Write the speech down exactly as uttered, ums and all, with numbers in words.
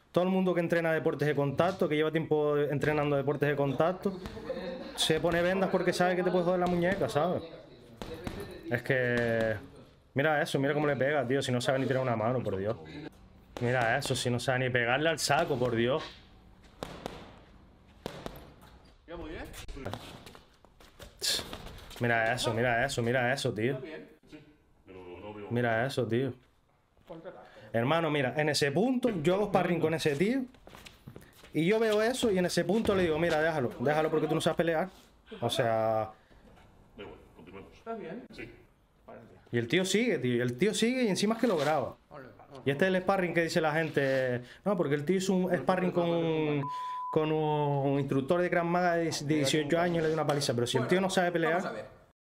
todo el mundo que entrena deportes de contacto, que lleva tiempo entrenando deportes de contacto, se pone vendas porque sabe que te puede joder la muñeca, ¿sabes? Es que... Mira eso, mira cómo le pega, tío, si no sabe ni tirar una mano, por Dios. Mira eso, si no sabe ni pegarle al saco, por Dios. Mira eso, mira eso, mira eso, tío. Mira eso, tío. Hermano, mira, en ese punto yo hago sparring con ese tío y yo veo eso y en ese punto le digo, mira, déjalo, déjalo porque tú no sabes pelear. O sea... ¿Estás bien? Sí. Y el tío sigue, tío, y el tío sigue y encima es que lo graba. Y este es el sparring que dice la gente, no, porque el tío hizo un sparring con un, con un instructor de Krav Maga de dieciocho años y le dio una paliza, pero si el tío no sabe pelear...